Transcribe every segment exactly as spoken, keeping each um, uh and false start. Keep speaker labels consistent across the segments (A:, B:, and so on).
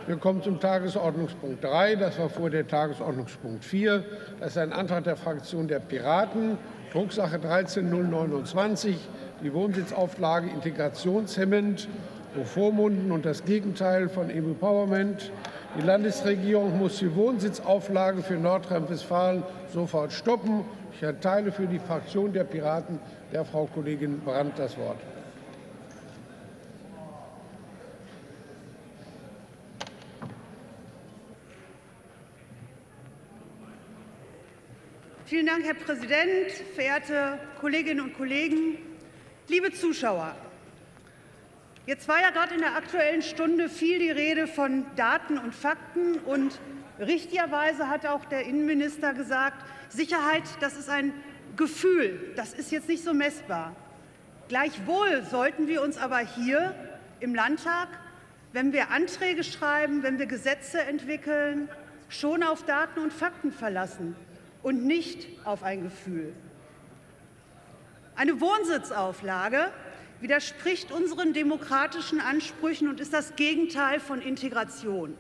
A: Wir kommen zum Tagesordnungspunkt drei. Das war vor der Tagesordnungspunkt vier. Das ist ein Antrag der Fraktion der Piraten, Drucksache dreizehn null neunundzwanzig, die Wohnsitzauflage integrationshemmend, bevormunden und das Gegenteil von Empowerment. Die Landesregierung muss die Wohnsitzauflage für Nordrhein-Westfalen sofort stoppen. Ich erteile für die Fraktion der Piraten der Frau Kollegin Brandt das Wort.
B: Vielen Dank, Herr Präsident, verehrte Kolleginnen und Kollegen, liebe Zuschauer! Jetzt war ja gerade in der Aktuellen Stunde viel die Rede von Daten und Fakten. Und richtigerweise hat auch der Innenminister gesagt, Sicherheit, das ist ein Gefühl, das ist jetzt nicht so messbar. Gleichwohl sollten wir uns aber hier im Landtag, wenn wir Anträge schreiben, wenn wir Gesetze entwickeln, schon auf Daten und Fakten verlassen und nicht auf ein Gefühl. Eine Wohnsitzauflage widerspricht unseren demokratischen Ansprüchen und ist das Gegenteil von Integration.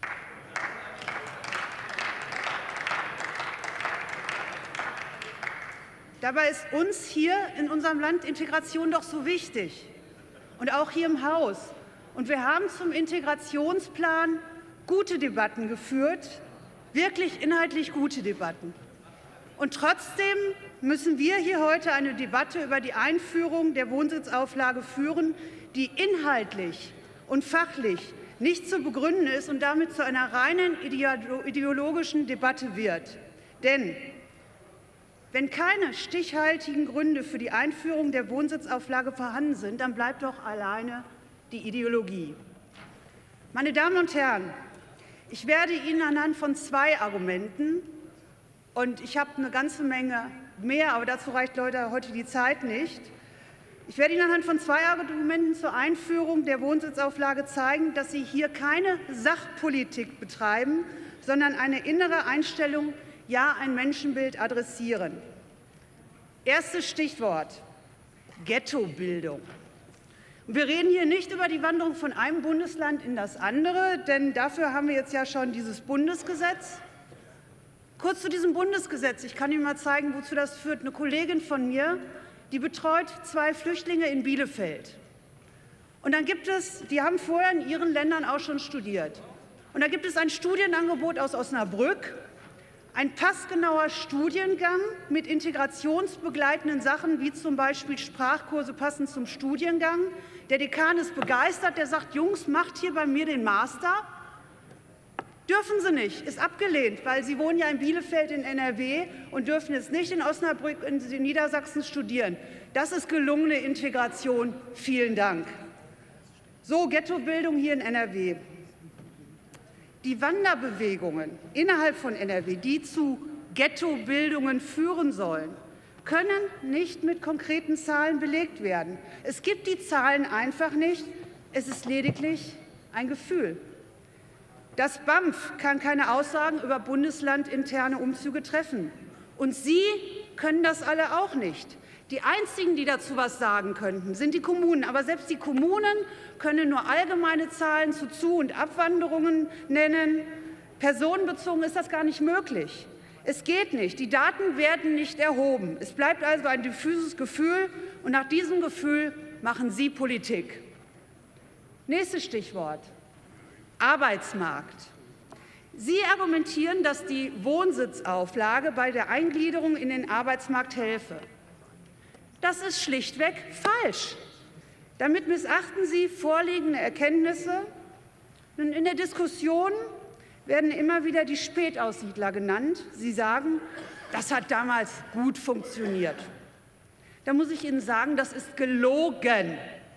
B: Dabei ist uns hier in unserem Land Integration doch so wichtig und auch hier im Haus. Und wir haben zum Integrationsplan gute Debatten geführt, wirklich inhaltlich gute Debatten. Und trotzdem müssen wir hier heute eine Debatte über die Einführung der Wohnsitzauflage führen, die inhaltlich und fachlich nicht zu begründen ist und damit zu einer reinen ideologischen Debatte wird. Denn wenn keine stichhaltigen Gründe für die Einführung der Wohnsitzauflage vorhanden sind, dann bleibt doch alleine die Ideologie. Meine Damen und Herren, ich werde Ihnen anhand von zwei Argumenten, und ich habe eine ganze Menge mehr, aber dazu reicht Leute heute die Zeit nicht. Ich werde Ihnen anhand von zwei Argumenten zur Einführung der Wohnsitzauflage zeigen, dass Sie hier keine Sachpolitik betreiben, sondern eine innere Einstellung, ja, ein Menschenbild adressieren. Erstes Stichwort: Ghettobildung. Wir reden hier nicht über die Wanderung von einem Bundesland in das andere, denn dafür haben wir jetzt ja schon dieses Bundesgesetz. Kurz zu diesem Bundesgesetz. Ich kann Ihnen mal zeigen, wozu das führt. Eine Kollegin von mir, die betreut zwei Flüchtlinge in Bielefeld. Und dann gibt es, die haben vorher in ihren Ländern auch schon studiert. Und da gibt es ein Studienangebot aus Osnabrück, ein passgenauer Studiengang mit integrationsbegleitenden Sachen, wie zum Beispiel Sprachkurse passend zum Studiengang. Der Dekan ist begeistert, der sagt, Jungs, macht hier bei mir den Master. Dürfen sie nicht, ist abgelehnt, weil sie wohnen ja in Bielefeld in N R W und dürfen jetzt nicht in Osnabrück in Niedersachsen studieren. Das ist gelungene Integration. Vielen Dank. So, Ghettobildung hier in N R W. Die Wanderbewegungen innerhalb von N R W, die zu Ghettobildungen führen sollen, können nicht mit konkreten Zahlen belegt werden. Es gibt die Zahlen einfach nicht. Es ist lediglich ein Gefühl. Das B A M F kann keine Aussagen über bundeslandinterne Umzüge treffen. Und Sie können das alle auch nicht. Die einzigen, die dazu etwas sagen könnten, sind die Kommunen. Aber selbst die Kommunen können nur allgemeine Zahlen zu Zu- und Abwanderungen nennen. Personenbezogen ist das gar nicht möglich. Es geht nicht. Die Daten werden nicht erhoben. Es bleibt also ein diffuses Gefühl. Und nach diesem Gefühl machen Sie Politik. Nächstes Stichwort: Arbeitsmarkt. Sie argumentieren, dass die Wohnsitzauflage bei der Eingliederung in den Arbeitsmarkt helfe. Das ist schlichtweg falsch. Damit missachten Sie vorliegende Erkenntnisse. Und in der Diskussion werden immer wieder die Spätaussiedler genannt. Sie sagen, das hat damals gut funktioniert. Da muss ich Ihnen sagen, das ist gelogen.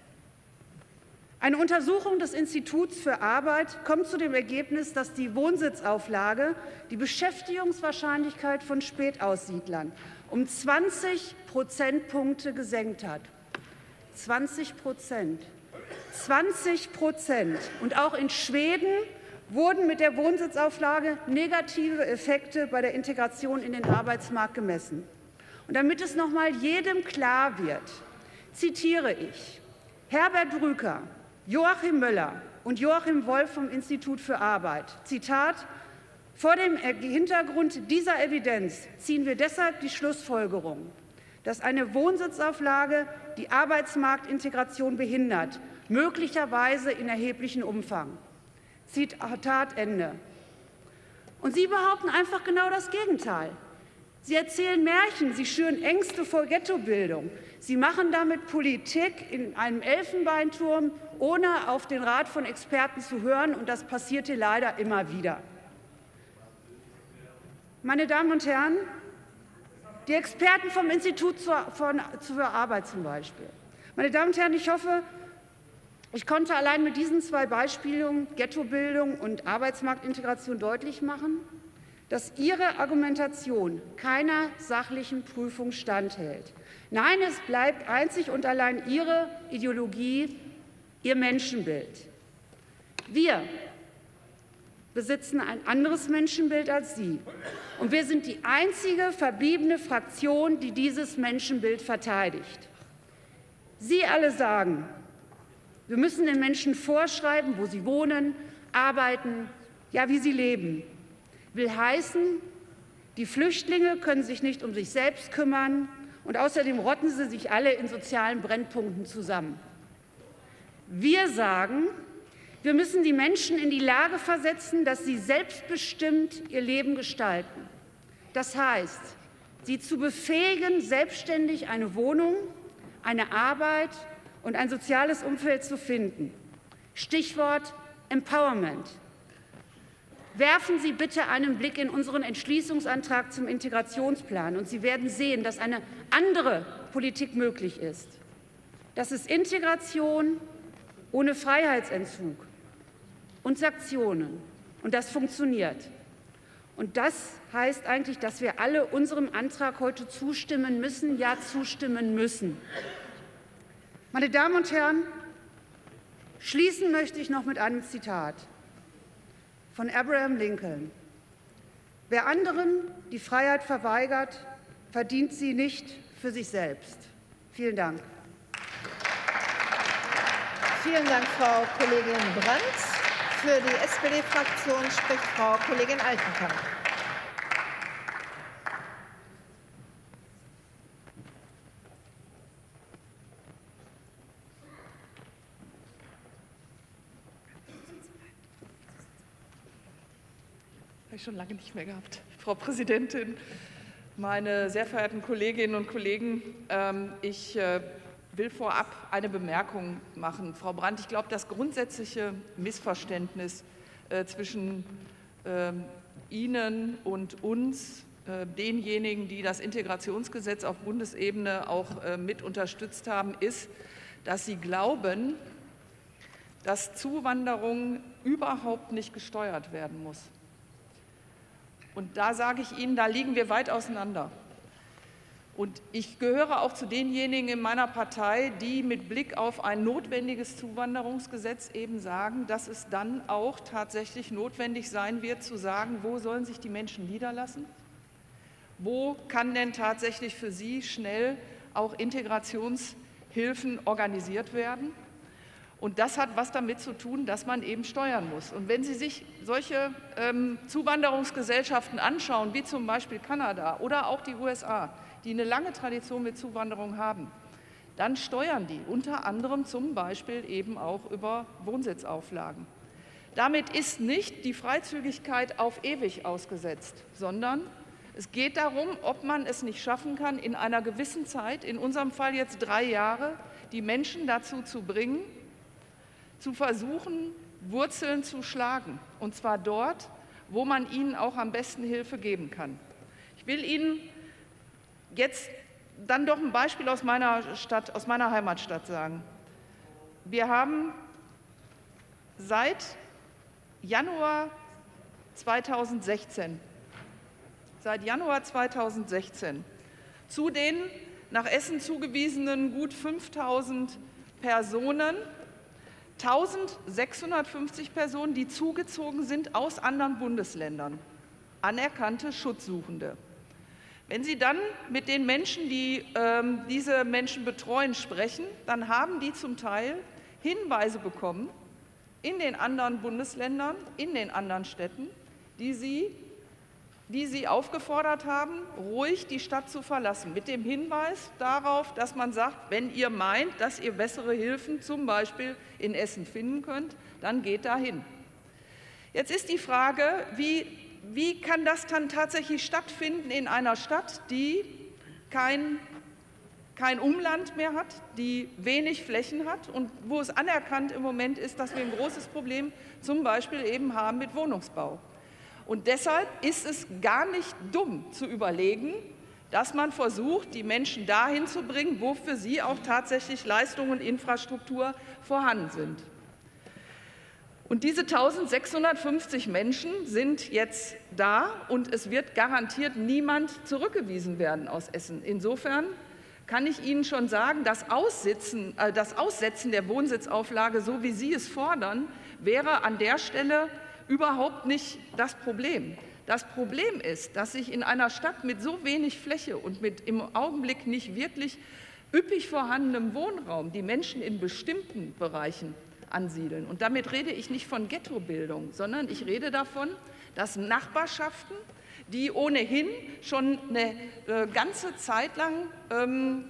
B: Eine Untersuchung des Instituts für Arbeit kommt zu dem Ergebnis, dass die Wohnsitzauflage die Beschäftigungswahrscheinlichkeit von Spätaussiedlern um zwanzig Prozentpunkte gesenkt hat. zwanzig Prozent. zwanzig Prozent. Und auch in Schweden wurden mit der Wohnsitzauflage negative Effekte bei der Integration in den Arbeitsmarkt gemessen. Und damit es noch mal jedem klar wird, zitiere ich Herbert Rüker, Joachim Möller, und Joachim Wolf vom Institut für Arbeit. Zitat: Vor dem Hintergrund dieser Evidenz ziehen wir deshalb die Schlussfolgerung, dass eine Wohnsitzauflage die Arbeitsmarktintegration behindert, möglicherweise in erheblichem Umfang. Zitat Ende. Und Sie behaupten einfach genau das Gegenteil. Sie erzählen Märchen, Sie schüren Ängste vor Ghettobildung. Sie machen damit Politik in einem Elfenbeinturm, ohne auf den Rat von Experten zu hören, und das passiert hier leider immer wieder. Meine Damen und Herren, die Experten vom Institut zur, von, zur Arbeit zum Beispiel. Meine Damen und Herren, ich hoffe, ich konnte allein mit diesen zwei Beispielen, Ghettobildung und Arbeitsmarktintegration, deutlich machen, dass Ihre Argumentation keiner sachlichen Prüfung standhält. Nein, es bleibt einzig und allein Ihre Ideologie, Ihr Menschenbild. Wir besitzen ein anderes Menschenbild als Sie. Und wir sind die einzige verbliebene Fraktion, die dieses Menschenbild verteidigt. Sie alle sagen, wir müssen den Menschen vorschreiben, wo sie wohnen, arbeiten, ja, wie sie leben. Will heißen, die Flüchtlinge können sich nicht um sich selbst kümmern, und außerdem rotten sie sich alle in sozialen Brennpunkten zusammen. Wir sagen, wir müssen die Menschen in die Lage versetzen, dass sie selbstbestimmt ihr Leben gestalten. Das heißt, sie zu befähigen, selbstständig eine Wohnung, eine Arbeit und ein soziales Umfeld zu finden. Stichwort Empowerment. Werfen Sie bitte einen Blick in unseren Entschließungsantrag zum Integrationsplan, und Sie werden sehen, dass eine andere Politik möglich ist. Das ist Integration ohne Freiheitsentzug und Sanktionen. Und das funktioniert. Und das heißt eigentlich, dass wir alle unserem Antrag heute zustimmen müssen, ja zustimmen müssen. Meine Damen und Herren, schließen möchte ich noch mit einem Zitat von Abraham Lincoln. Wer anderen die Freiheit verweigert, verdient sie nicht für sich selbst. Vielen Dank.
C: Vielen Dank, Frau Kollegin Brandt. Für die S P D-Fraktion spricht Frau Kollegin Altenkamp.
D: Habe ich schon lange nicht mehr gehabt. Frau Präsidentin, meine sehr verehrten Kolleginnen und Kollegen, ich will vorab eine Bemerkung machen. Frau Brandt, ich glaube, das grundsätzliche Missverständnis zwischen Ihnen und uns, denjenigen, die das Integrationsgesetz auf Bundesebene auch mit unterstützt haben, ist, dass Sie glauben, dass Zuwanderung überhaupt nicht gesteuert werden muss. Und da sage ich Ihnen, da liegen wir weit auseinander. Und ich gehöre auch zu denjenigen in meiner Partei, die mit Blick auf ein notwendiges Zuwanderungsgesetz eben sagen, dass es dann auch tatsächlich notwendig sein wird, zu sagen, wo sollen sich die Menschen niederlassen? Wo kann denn tatsächlich für sie schnell auch Integrationshilfen organisiert werden? Und das hat was damit zu tun, dass man eben steuern muss. Und wenn Sie sich solche ähm, Zuwanderungsgesellschaften anschauen, wie zum Beispiel Kanada oder auch die U S A, die eine lange Tradition mit Zuwanderung haben, dann steuern die unter anderem zum Beispiel eben auch über Wohnsitzauflagen. Damit ist nicht die Freizügigkeit auf ewig ausgesetzt, sondern es geht darum, ob man es nicht schaffen kann, in einer gewissen Zeit, in unserem Fall jetzt drei Jahre, die Menschen dazu zu bringen, zu versuchen, Wurzeln zu schlagen, und zwar dort, wo man ihnen auch am besten Hilfe geben kann. Ich will Ihnen jetzt dann doch ein Beispiel aus meiner Stadt, aus meiner Heimatstadt sagen. Wir haben seit Januar zweitausendsechzehn, seit Januar zweitausendsechzehn zu den nach Essen zugewiesenen gut fünftausend Personen eintausendsechshundertfünfzig Personen, die zugezogen sind aus anderen Bundesländern, anerkannte Schutzsuchende. Wenn Sie dann mit den Menschen, die ähm, diese Menschen betreuen, sprechen, dann haben die zum Teil Hinweise bekommen, in den anderen Bundesländern, in den anderen Städten, die Sie, die Sie aufgefordert haben, ruhig die Stadt zu verlassen, mit dem Hinweis darauf, dass man sagt, wenn ihr meint, dass ihr bessere Hilfen zum Beispiel in Essen finden könnt, dann geht dahin. Jetzt ist die Frage, wie, wie kann das dann tatsächlich stattfinden in einer Stadt, die kein, kein Umland mehr hat, die wenig Flächen hat und wo es anerkannt im Moment ist, dass wir ein großes Problem zum Beispiel eben haben mit Wohnungsbau. Und deshalb ist es gar nicht dumm zu überlegen, dass man versucht, die Menschen dahin zu bringen, wo für sie auch tatsächlich Leistungen und Infrastruktur vorhanden sind. Und diese eintausendsechshundertfünfzig Menschen sind jetzt da und es wird garantiert niemand zurückgewiesen werden aus Essen. Insofern kann ich Ihnen schon sagen, das Aussitzen, äh, das Aussetzen der Wohnsitzauflage, so wie Sie es fordern, wäre an der Stelle überhaupt nicht das Problem. Das Problem ist, dass sich in einer Stadt mit so wenig Fläche und mit im Augenblick nicht wirklich üppig vorhandenem Wohnraum die Menschen in bestimmten Bereichen ansiedeln. Und damit rede ich nicht von Ghettobildung, sondern ich rede davon, dass Nachbarschaften, die ohnehin schon eine äh, ganze Zeit lang ähm,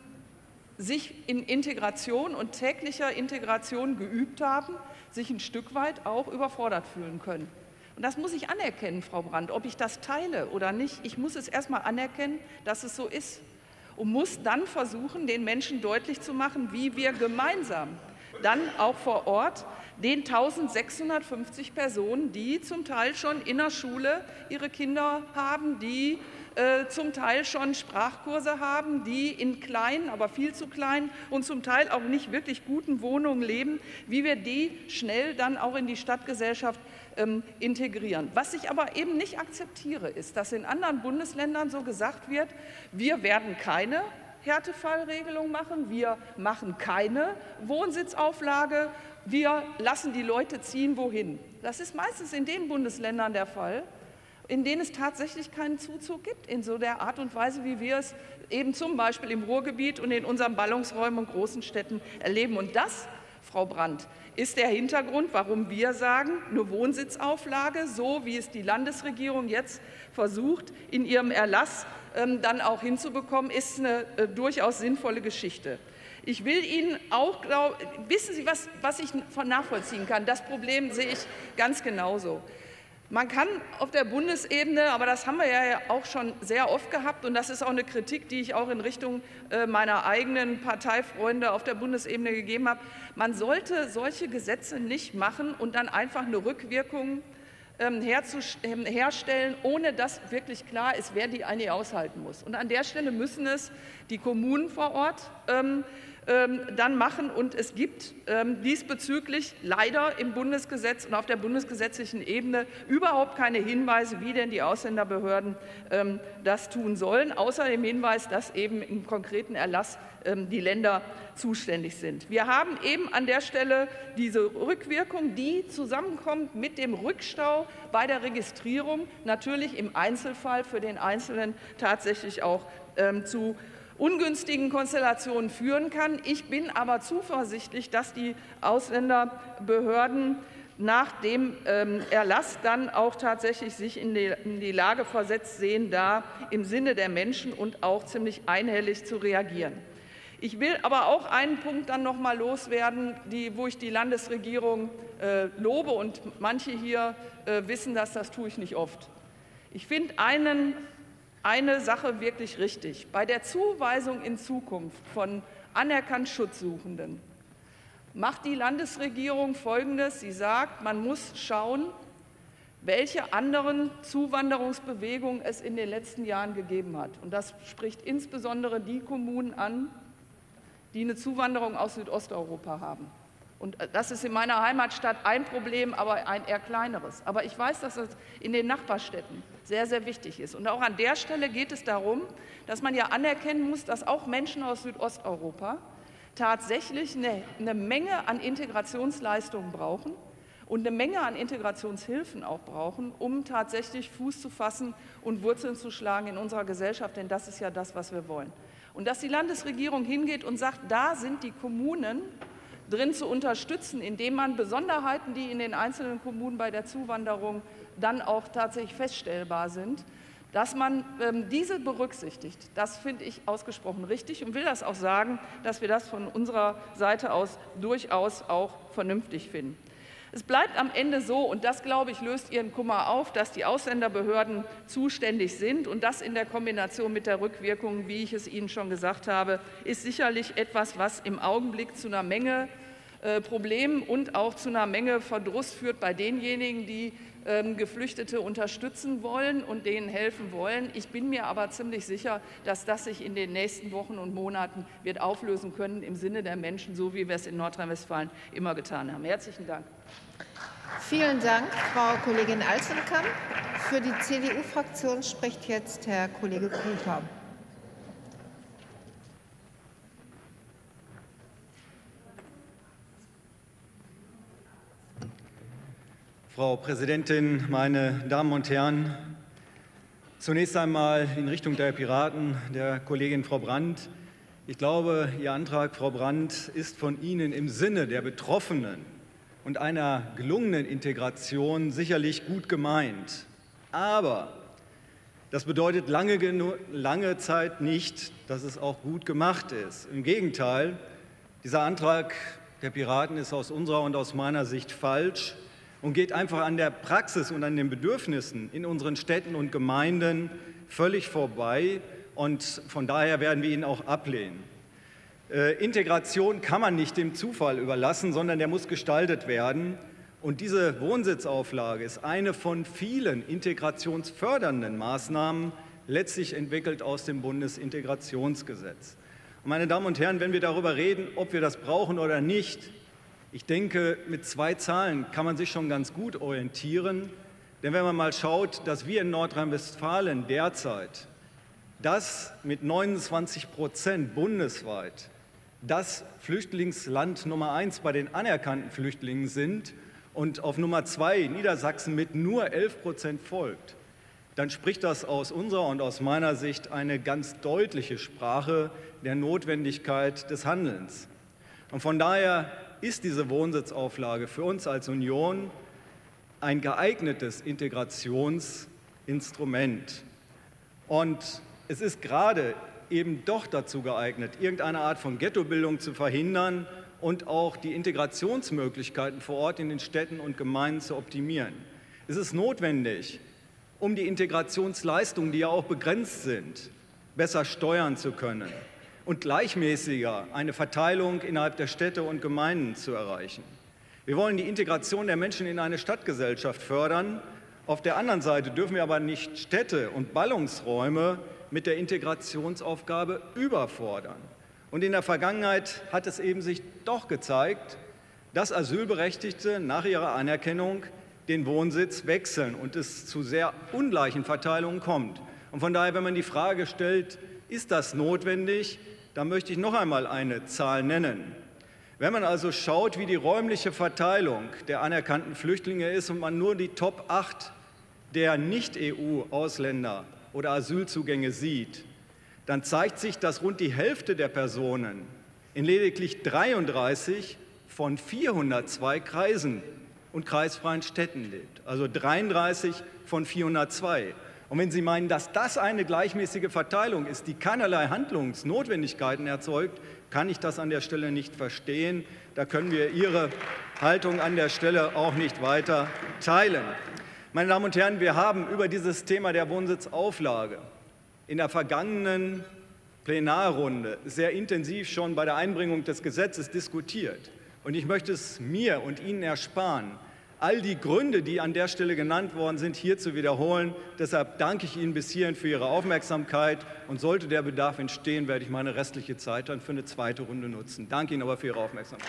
D: sich in Integration und täglicher Integration geübt haben, sich ein Stück weit auch überfordert fühlen können. Und das muss ich anerkennen, Frau Brandt, ob ich das teile oder nicht. Ich muss es erst mal anerkennen, dass es so ist und muss dann versuchen, den Menschen deutlich zu machen, wie wir gemeinsam dann auch vor Ort den eintausendsechshundertfünfzig Personen, die zum Teil schon in der Schule ihre Kinder haben, die äh, zum Teil schon Sprachkurse haben, die in kleinen, aber viel zu kleinen und zum Teil auch nicht wirklich guten Wohnungen leben, wie wir die schnell dann auch in die Stadtgesellschaft ähm, integrieren. Was ich aber eben nicht akzeptiere, ist, dass in anderen Bundesländern so gesagt wird, wir werden keine Härtefallregelung machen, wir machen keine Wohnsitzauflage, wir lassen die Leute ziehen, wohin. Das ist meistens in den Bundesländern der Fall, in denen es tatsächlich keinen Zuzug gibt, in so der Art und Weise, wie wir es eben zum Beispiel im Ruhrgebiet und in unseren Ballungsräumen und großen Städten erleben. Und das, Frau Brandt, ist der Hintergrund, warum wir sagen, eine Wohnsitzauflage, so wie es die Landesregierung jetzt versucht, in ihrem Erlass ähm, dann auch hinzubekommen, ist eine äh, durchaus sinnvolle Geschichte. Ich will Ihnen auch, glaub, wissen Sie, was, was ich von nachvollziehen kann? Das Problem sehe ich ganz genauso. Man kann auf der Bundesebene, aber das haben wir ja auch schon sehr oft gehabt, und das ist auch eine Kritik, die ich auch in Richtung meiner eigenen Parteifreunde auf der Bundesebene gegeben habe, man sollte solche Gesetze nicht machen und dann einfach eine Rückwirkung herstellen, ohne dass wirklich klar ist, wer die eigentlich aushalten muss. Und an der Stelle müssen es die Kommunen vor Ort ähm, dann machen. Und es gibt ähm, diesbezüglich leider im Bundesgesetz und auf der bundesgesetzlichen Ebene überhaupt keine Hinweise, wie denn die Ausländerbehörden ähm, das tun sollen, außer dem Hinweis, dass eben im konkreten Erlass ähm, die Länder zuständig sind. Wir haben eben an der Stelle diese Rückwirkung, die zusammenkommt mit dem Rückstau bei der Registrierung, natürlich im Einzelfall für den Einzelnen tatsächlich auch ähm, zu ungünstigen Konstellationen führen kann. Ich bin aber zuversichtlich, dass die Ausländerbehörden nach dem ähm, Erlass dann auch tatsächlich sich in die, in die Lage versetzt sehen, da im Sinne der Menschen und auch ziemlich einhellig zu reagieren. Ich will aber auch einen Punkt dann noch mal loswerden, die, wo ich die Landesregierung äh, lobe, und manche hier äh, wissen das, das tue ich nicht oft. Ich finde einen eine Sache wirklich richtig. Bei der Zuweisung in Zukunft von anerkannt Schutzsuchenden macht die Landesregierung Folgendes. Sie sagt, man muss schauen, welche anderen Zuwanderungsbewegungen es in den letzten Jahren gegeben hat. Und das spricht insbesondere die Kommunen an, die eine Zuwanderung aus Südosteuropa haben. Und das ist in meiner Heimatstadt ein Problem, aber ein eher kleineres. Aber ich weiß, dass das in den Nachbarstädten sehr, sehr wichtig ist. Und auch an der Stelle geht es darum, dass man ja anerkennen muss, dass auch Menschen aus Südosteuropa tatsächlich eine, eine Menge an Integrationsleistungen brauchen und eine Menge an Integrationshilfen auch brauchen, um tatsächlich Fuß zu fassen und Wurzeln zu schlagen in unserer Gesellschaft. Denn das ist ja das, was wir wollen. Und dass die Landesregierung hingeht und sagt, da sind die Kommunen, drin zu unterstützen, indem man Besonderheiten, die in den einzelnen Kommunen bei der Zuwanderung dann auch tatsächlich feststellbar sind, dass man ähm, diese berücksichtigt. Das finde ich ausgesprochen richtig und will das auch sagen, dass wir das von unserer Seite aus durchaus auch vernünftig finden. Es bleibt am Ende so, und das, glaube ich, löst Ihren Kummer auf, dass die Ausländerbehörden zuständig sind. Und das in der Kombination mit der Rückwirkung, wie ich es Ihnen schon gesagt habe, ist sicherlich etwas, was im Augenblick zu einer Menge äh, Problemen und auch zu einer Menge Verdruss führt bei denjenigen, die ähm, Geflüchtete unterstützen wollen und denen helfen wollen. Ich bin mir aber ziemlich sicher, dass das sich in den nächsten Wochen und Monaten wird auflösen können im Sinne der Menschen, so wie wir es in Nordrhein-Westfalen immer getan haben. Herzlichen Dank.
C: Vielen Dank, Frau Kollegin Altenkamp. Für die C D U-Fraktion spricht jetzt Herr Kollege Cooper.
E: Frau Präsidentin, meine Damen und Herren! Zunächst einmal in Richtung der Piraten, der Kollegin Frau Brandt. Ich glaube, Ihr Antrag, Frau Brandt, ist von Ihnen im Sinne der Betroffenen und einer gelungenen Integration sicherlich gut gemeint. Aber das bedeutet lange, lange Zeit nicht, dass es auch gut gemacht ist. Im Gegenteil, dieser Antrag der Piraten ist aus unserer und aus meiner Sicht falsch und geht einfach an der Praxis und an den Bedürfnissen in unseren Städten und Gemeinden völlig vorbei. Und von daher werden wir ihn auch ablehnen. Äh, Integration kann man nicht dem Zufall überlassen, sondern der muss gestaltet werden. Und diese Wohnsitzauflage ist eine von vielen integrationsfördernden Maßnahmen, letztlich entwickelt aus dem Bundesintegrationsgesetz. Und meine Damen und Herren, wenn wir darüber reden, ob wir das brauchen oder nicht, ich denke, mit zwei Zahlen kann man sich schon ganz gut orientieren. Denn wenn man mal schaut, dass wir in Nordrhein-Westfalen derzeit das mit neunundzwanzig Prozent bundesweit das Flüchtlingsland Nummer eins bei den anerkannten Flüchtlingen sind und auf Nummer zwei Niedersachsen mit nur elf Prozent folgt, dann spricht das aus unserer und aus meiner Sicht eine ganz deutliche Sprache der Notwendigkeit des Handelns. Und von daher ist diese Wohnsitzauflage für uns als Union ein geeignetes Integrationsinstrument. Und es ist gerade eben doch dazu geeignet, irgendeine Art von Ghettobildung zu verhindern und auch die Integrationsmöglichkeiten vor Ort in den Städten und Gemeinden zu optimieren. Es ist notwendig, um die Integrationsleistungen, die ja auch begrenzt sind, besser steuern zu können und gleichmäßiger eine Verteilung innerhalb der Städte und Gemeinden zu erreichen. Wir wollen die Integration der Menschen in eine Stadtgesellschaft fördern. Auf der anderen Seite dürfen wir aber nicht Städte und Ballungsräume mit der Integrationsaufgabe überfordern. Und in der Vergangenheit hat es eben sich doch gezeigt, dass Asylberechtigte nach ihrer Anerkennung den Wohnsitz wechseln und es zu sehr ungleichen Verteilungen kommt. Und von daher, wenn man die Frage stellt, ist das notwendig, dann möchte ich noch einmal eine Zahl nennen. Wenn man also schaut, wie die räumliche Verteilung der anerkannten Flüchtlinge ist und man nur die Top acht der Nicht-E U-Ausländer oder Asylzugänge sieht, dann zeigt sich, dass rund die Hälfte der Personen in lediglich dreiunddreißig von vierhundertzwei Kreisen und kreisfreien Städten lebt. Also dreiunddreißig von vierhundertzwei. Und wenn Sie meinen, dass das eine gleichmäßige Verteilung ist, die keinerlei Handlungsnotwendigkeiten erzeugt, kann ich das an der Stelle nicht verstehen. Da können wir Ihre Haltung an der Stelle auch nicht weiter teilen. Meine Damen und Herren, wir haben über dieses Thema der Wohnsitzauflage in der vergangenen Plenarrunde sehr intensiv schon bei der Einbringung des Gesetzes diskutiert. Und ich möchte es mir und Ihnen ersparen, all die Gründe, die an der Stelle genannt worden sind, hier zu wiederholen. Deshalb danke ich Ihnen bis hierhin für Ihre Aufmerksamkeit. Und sollte der Bedarf entstehen, werde ich meine restliche Zeit dann für eine zweite Runde nutzen. Danke Ihnen aber für Ihre Aufmerksamkeit.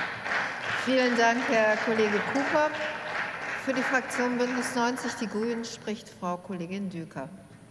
C: Vielen Dank, Herr Kollege Cooper. Für die Fraktion Bündnis neunzig Die Grünen spricht Frau Kollegin Düker.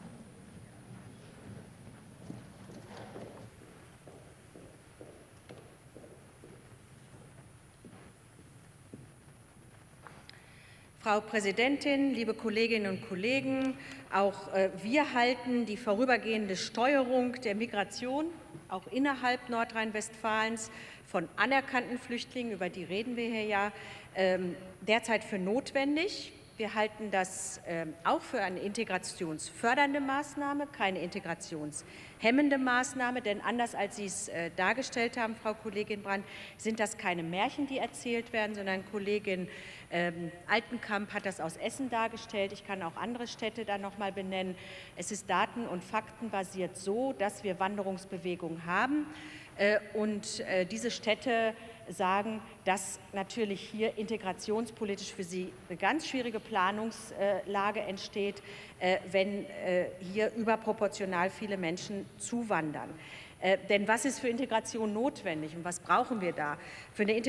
F: Frau Präsidentin, liebe Kolleginnen und Kollegen! Auch äh, wir halten die vorübergehende Steuerung der Migration auch innerhalb Nordrhein-Westfalens von anerkannten Flüchtlingen, über die reden wir hier ja, derzeit für notwendig. Wir halten das auch für eine integrationsfördernde Maßnahme, keine integrationshemmende Maßnahme, denn anders als Sie es dargestellt haben, Frau Kollegin Brandt, sind das keine Märchen, die erzählt werden, sondern Kollegin Altenkamp hat das aus Essen dargestellt. Ich kann auch andere Städte da noch mal benennen. Es ist daten- und faktenbasiert so, dass wir Wanderungsbewegungen haben und diese Städte sagen, dass natürlich hier integrationspolitisch für sie eine ganz schwierige Planungslage entsteht, wenn hier überproportional viele Menschen zuwandern. Denn was ist für Integration notwendig und was brauchen wir da? Für eine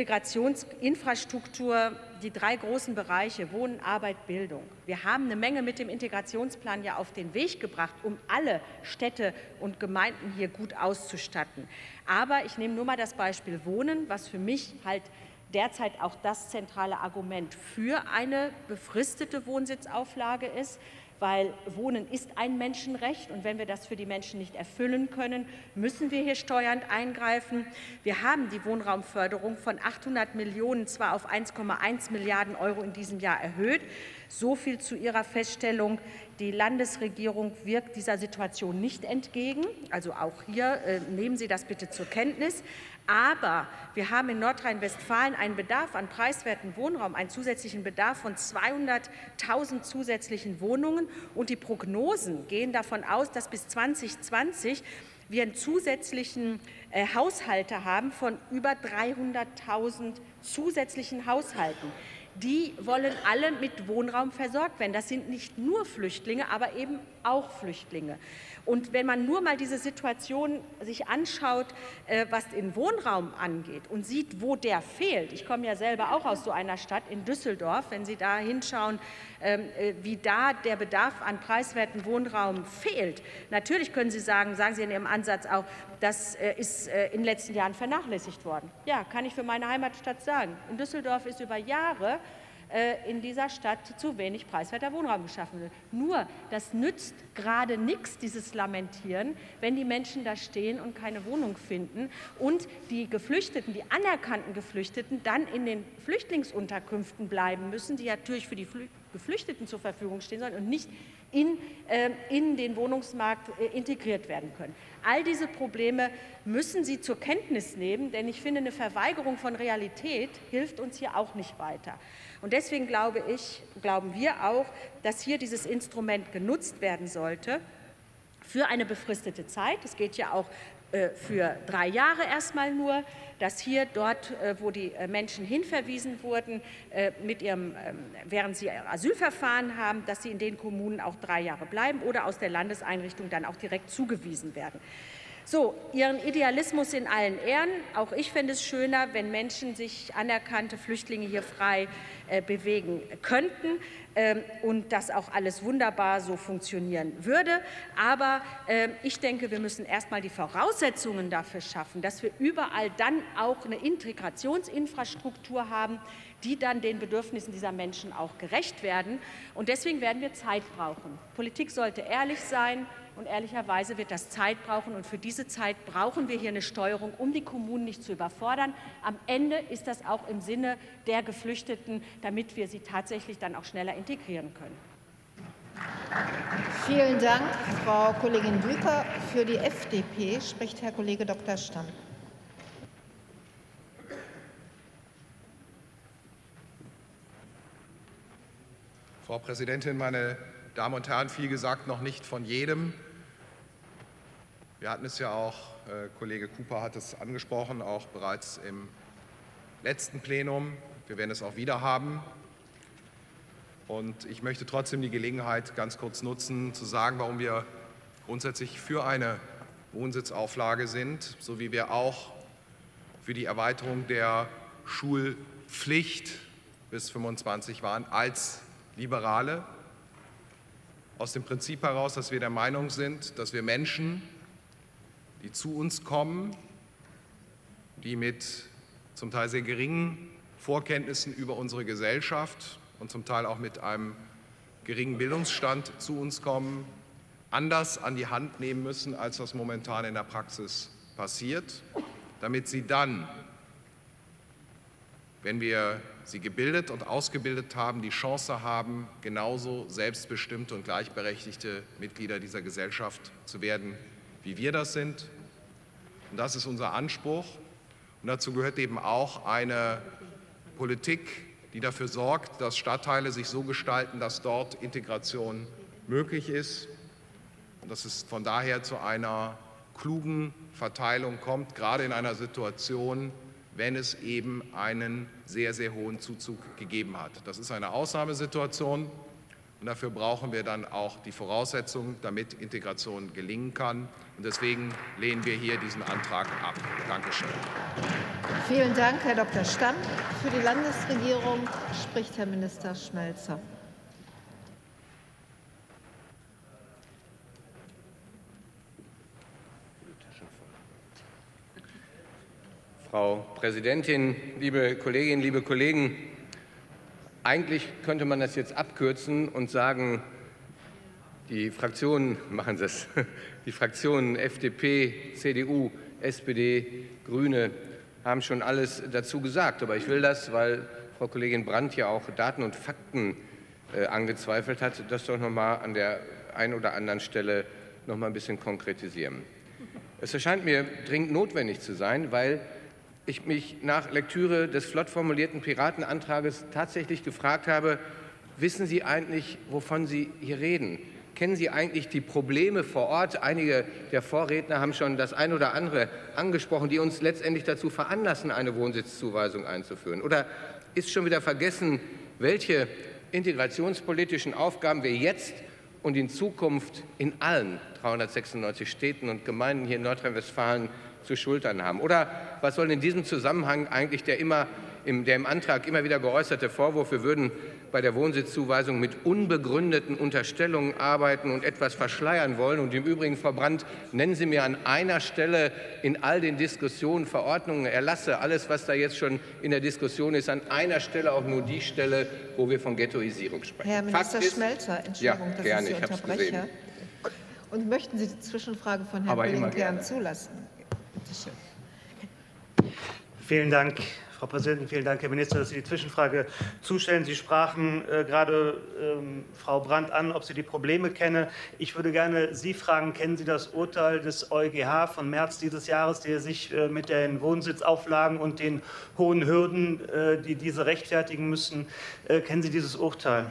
F: Integrationsinfrastruktur die drei großen Bereiche Wohnen, Arbeit, Bildung. Wir haben eine Menge mit dem Integrationsplan ja auf den Weg gebracht, um alle Städte und Gemeinden hier gut auszustatten. Aber ich nehme nur mal das Beispiel Wohnen, was für mich halt derzeit auch das zentrale Argument für eine befristete Wohnsitzauflage ist. Weil Wohnen ist ein Menschenrecht und wenn wir das für die Menschen nicht erfüllen können, müssen wir hier steuernd eingreifen. Wir haben die Wohnraumförderung von achthundert Millionen zwar auf eins Komma eins Milliarden Euro in diesem Jahr erhöht. So viel zu Ihrer Feststellung. Die Landesregierung wirkt dieser Situation nicht entgegen. Also auch hier äh, nehmen Sie das bitte zur Kenntnis. Aber wir haben in Nordrhein-Westfalen einen Bedarf an preiswerten Wohnraum, einen zusätzlichen Bedarf von zweihunderttausend zusätzlichen Wohnungen. Und die Prognosen gehen davon aus, dass bis zweitausendzwanzig wir einen zusätzlichen äh, Haushalte haben von über dreihunderttausend zusätzlichen Haushalten. Die wollen alle mit Wohnraum versorgt werden. Das sind nicht nur Flüchtlinge, aber eben auch Flüchtlinge. Und wenn man nur mal diese Situation sich anschaut, was den Wohnraum angeht und sieht, wo der fehlt. Ich komme ja selber auch aus so einer Stadt in Düsseldorf. Wenn Sie da hinschauen, wie da der Bedarf an preiswerten Wohnraum fehlt. Natürlich können Sie sagen, sagen Sie in Ihrem Ansatz auch, das ist in den letzten Jahren vernachlässigt worden. Ja, kann ich für meine Heimatstadt sagen. In Düsseldorf ist über Jahre in dieser Stadt zu wenig preiswerter Wohnraum geschaffen wird. Nur, das nützt gerade nichts, dieses Lamentieren, wenn die Menschen da stehen und keine Wohnung finden und die Geflüchteten, die anerkannten Geflüchteten dann in den Flüchtlingsunterkünften bleiben müssen, die natürlich für die Geflüchteten zur Verfügung stehen sollen und nicht in, äh, in den Wohnungsmarkt äh, integriert werden können. All diese Probleme müssen Sie zur Kenntnis nehmen, denn ich finde, eine Verweigerung von Realität hilft uns hier auch nicht weiter. Und deswegen glaube ich, glauben wir auch, dass hier dieses Instrument genutzt werden sollte für eine befristete Zeit. Es geht ja auch äh, für drei Jahre erstmal nur, dass hier dort, äh, wo die äh, Menschen hinverwiesen wurden, äh, mit ihrem, äh, während sie Asylverfahren haben, dass sie in den Kommunen auch drei Jahre bleiben oder aus der Landeseinrichtung dann auch direkt zugewiesen werden. So, Ihren Idealismus in allen Ehren. Auch ich fände es schöner, wenn Menschen sich, anerkannte Flüchtlinge hier frei äh, bewegen könnten äh, und das auch alles wunderbar so funktionieren würde. Aber äh, ich denke, wir müssen erst mal die Voraussetzungen dafür schaffen, dass wir überall dann auch eine Integrationsinfrastruktur haben, die dann den Bedürfnissen dieser Menschen auch gerecht werden. Und deswegen werden wir Zeit brauchen. Politik sollte ehrlich sein. Und ehrlicherweise wird das Zeit brauchen. Und für diese Zeit brauchen wir hier eine Steuerung, um die Kommunen nicht zu überfordern. Am Ende ist das auch im Sinne der Geflüchteten, damit wir sie tatsächlich dann auch schneller integrieren können.
C: Vielen Dank, Frau Kollegin Blücher. Für die F D P spricht Herr Kollege Doktor Stamm.
G: Frau Präsidentin, meine Damen und Herren, viel gesagt noch nicht von jedem. Wir hatten es ja auch, äh, Kollege Cooper hat es angesprochen, auch bereits im letzten Plenum. Wir werden es auch wieder haben. Und ich möchte trotzdem die Gelegenheit ganz kurz nutzen, zu sagen, warum wir grundsätzlich für eine Wohnsitzauflage sind, so wie wir auch für die Erweiterung der Schulpflicht bis fünfundzwanzig waren, als Liberale. Aus dem Prinzip heraus, dass wir der Meinung sind, dass wir Menschen, die zu uns kommen, die mit zum Teil sehr geringen Vorkenntnissen über unsere Gesellschaft und zum Teil auch mit einem geringen Bildungsstand zu uns kommen, anders an die Hand nehmen müssen, als das momentan in der Praxis passiert, damit sie dann, wenn wir sie gebildet und ausgebildet haben, die Chance haben, genauso selbstbestimmte und gleichberechtigte Mitglieder dieser Gesellschaft zu werden, wie wir das sind. Und das ist unser Anspruch. Und dazu gehört eben auch eine Politik, die dafür sorgt, dass Stadtteile sich so gestalten, dass dort Integration möglich ist und dass es von daher zu einer klugen Verteilung kommt, gerade in einer Situation, wenn es eben einen sehr, sehr hohen Zuzug gegeben hat. Das ist eine Ausnahmesituation und dafür brauchen wir dann auch die Voraussetzungen, damit Integration gelingen kann. Und deswegen lehnen wir hier diesen Antrag ab. Dankeschön.
C: Vielen Dank, Herr Doktor Stamm. Für die Landesregierung spricht Herr Minister Schmelzer.
H: Frau Präsidentin, liebe Kolleginnen, liebe Kollegen! Eigentlich könnte man das jetzt abkürzen und sagen, die Fraktionen machen das, die Fraktionen F D P, C D U, S P D, Grüne haben schon alles dazu gesagt. Aber ich will das, weil Frau Kollegin Brandt ja auch Daten und Fakten äh, angezweifelt hat, das doch noch mal an der einen oder anderen Stelle noch mal ein bisschen konkretisieren. Es erscheint mir dringend notwendig zu sein, weil ich mich nach Lektüre des flott formulierten Piratenantrages tatsächlich gefragt habe, wissen Sie eigentlich, wovon Sie hier reden? Kennen Sie eigentlich die Probleme vor Ort? Einige der Vorredner haben schon das eine oder andere angesprochen, die uns letztendlich dazu veranlassen, eine Wohnsitzzuweisung einzuführen. Oder ist schon wieder vergessen, welche integrationspolitischen Aufgaben wir jetzt und in Zukunft in allen dreihundertsechsundneunzig Städten und Gemeinden hier in Nordrhein-Westfalen zu schultern haben? Oder was soll in diesem Zusammenhang eigentlich der, immer, im, der im Antrag immer wieder geäußerte Vorwurf, wir würden bei der Wohnsitzzuweisung mit unbegründeten Unterstellungen arbeiten und etwas verschleiern wollen? Und im Übrigen, Frau Brandt, nennen Sie mir an einer Stelle in all den Diskussionen, Verordnungen, Erlasse, alles, was da jetzt schon in der Diskussion ist, an einer Stelle auch nur die Stelle, wo wir von Ghettoisierung sprechen.
C: Herr Minister
H: Fakt ist,
C: Schmelzer, Entschuldigung,
H: ja,
C: dass
H: gerne,
C: ich Sie
H: ich
C: unterbreche.
H: gesehen.
C: Und möchten Sie die Zwischenfrage von Herrn
H: Aber
C: Kollegen
H: immer
C: Kern zulassen? Bitte schön.
I: Vielen Dank, Frau Präsidentin, vielen Dank, Herr Minister, dass Sie die Zwischenfrage zustellen. Sie sprachen äh, gerade ähm, Frau Brandt an, ob sie die Probleme kenne. Ich würde gerne Sie fragen, kennen Sie das Urteil des EuGH von März dieses Jahres, der sich äh, mit den Wohnsitzauflagen und den hohen Hürden, äh, die diese rechtfertigen müssen, äh, kennen Sie dieses Urteil?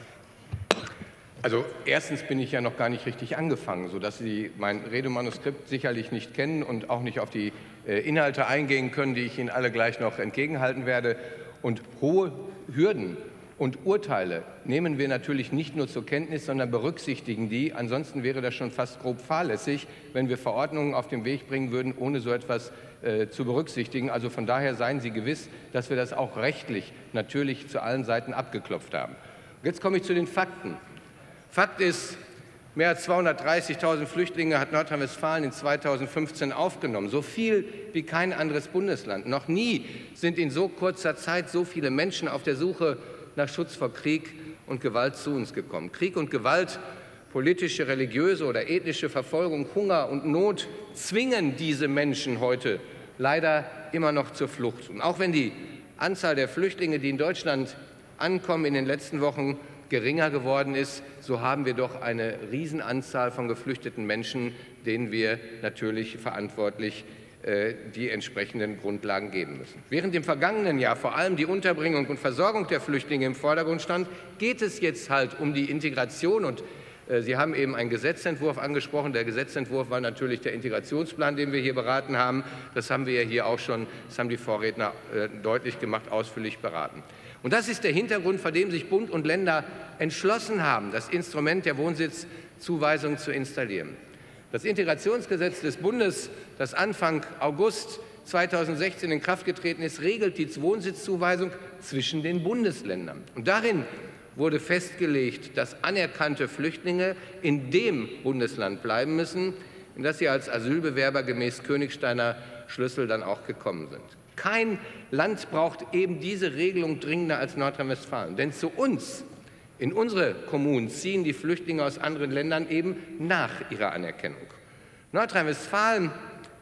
H: Also erstens bin ich ja noch gar nicht richtig angefangen, sodass Sie mein Redemanuskript sicherlich nicht kennen und auch nicht auf die äh, Inhalte eingehen können, die ich Ihnen alle gleich noch entgegenhalten werde. Und hohe Hürden und Urteile nehmen wir natürlich nicht nur zur Kenntnis, sondern berücksichtigen die. Ansonsten wäre das schon fast grob fahrlässig, wenn wir Verordnungen auf den Weg bringen würden, ohne so etwas äh, zu berücksichtigen. Also von daher seien Sie gewiss, dass wir das auch rechtlich natürlich zu allen Seiten abgeklopft haben. Jetzt komme ich zu den Fakten. Fakt ist, mehr als zweihundertdreißigtausend Flüchtlinge hat Nordrhein-Westfalen in zweitausendfünfzehn aufgenommen. So viel wie kein anderes Bundesland. Noch nie sind in so kurzer Zeit so viele Menschen auf der Suche nach Schutz vor Krieg und Gewalt zu uns gekommen. Krieg und Gewalt, politische, religiöse oder ethnische Verfolgung, Hunger und Not zwingen diese Menschen heute leider immer noch zur Flucht. Und auch wenn die Anzahl der Flüchtlinge, die in Deutschland ankommen, in den letzten Wochen geringer geworden ist, so haben wir doch eine Riesenanzahl von geflüchteten Menschen, denen wir natürlich verantwortlich äh, die entsprechenden Grundlagen geben müssen. Während im vergangenen Jahr vor allem die Unterbringung und Versorgung der Flüchtlinge im Vordergrund stand, geht es jetzt halt um die Integration. Und äh, Sie haben eben einen Gesetzentwurf angesprochen. Der Gesetzentwurf war natürlich der Integrationsplan, den wir hier beraten haben. Das haben wir ja hier auch schon, das haben die Vorredner äh, deutlich gemacht, ausführlich beraten. Und das ist der Hintergrund, vor dem sich Bund und Länder entschlossen haben, das Instrument der Wohnsitzzuweisung zu installieren. Das Integrationsgesetz des Bundes, das Anfang August zweitausendsechzehn in Kraft getreten ist, regelt die Wohnsitzzuweisung zwischen den Bundesländern. Und darin wurde festgelegt, dass anerkannte Flüchtlinge in dem Bundesland bleiben müssen, in das sie als Asylbewerber gemäß Königsteiner Schlüssel dann auch gekommen sind. Kein Land braucht eben diese Regelung dringender als Nordrhein-Westfalen. Denn zu uns, in unsere Kommunen, ziehen die Flüchtlinge aus anderen Ländern eben nach ihrer Anerkennung. Nordrhein-Westfalen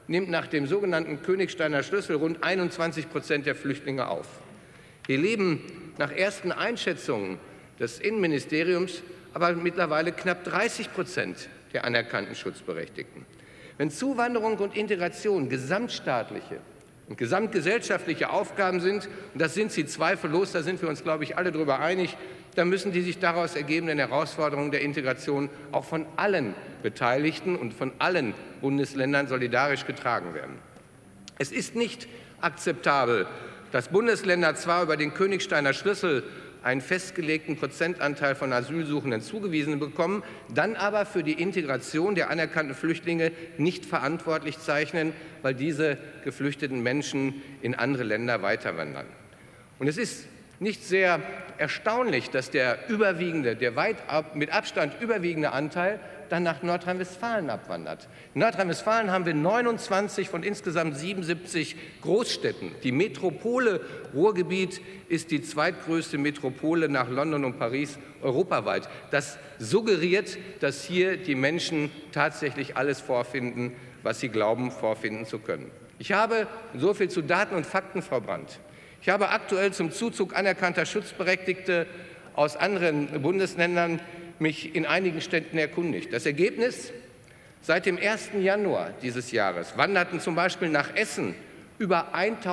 H: nimmt nach dem sogenannten Königsteiner Schlüssel rund einundzwanzig Prozent der Flüchtlinge auf. Hier leben nach ersten Einschätzungen des Innenministeriums aber mittlerweile knapp dreißig Prozent der anerkannten Schutzberechtigten. Wenn Zuwanderung und Integration gesamtstaatliche und gesamtgesellschaftliche Aufgaben sind, und das sind sie zweifellos, da sind wir uns, glaube ich, alle darüber einig, dann müssen die sich daraus ergebenden Herausforderungen der Integration auch von allen Beteiligten und von allen Bundesländern solidarisch getragen werden. Es ist nicht akzeptabel, dass Bundesländer zwar über den Königsteiner Schlüssel einen festgelegten Prozentanteil von Asylsuchenden zugewiesen bekommen, dann aber für die Integration der anerkannten Flüchtlinge nicht verantwortlich zeichnen, weil diese geflüchteten Menschen in andere Länder weiterwandern. Und es ist nicht sehr erstaunlich, dass der überwiegende, der weit ab, mit Abstand überwiegende Anteil dann nach Nordrhein-Westfalen abwandert. In Nordrhein-Westfalen haben wir neunundzwanzig von insgesamt siebenundsiebzig Großstädten. Die Metropole Ruhrgebiet ist die zweitgrößte Metropole nach London und Paris europaweit. Das suggeriert, dass hier die Menschen tatsächlich alles vorfinden, was sie glauben, vorfinden zu können. Ich habe, so viel zu Daten und Fakten, Frau Brandt, ich habe aktuell zum Zuzug anerkannter Schutzberechtigte aus anderen Bundesländern mich in einigen Städten erkundigt. Das Ergebnis: Seit dem ersten Januar dieses Jahres wanderten zum Beispiel nach Essen über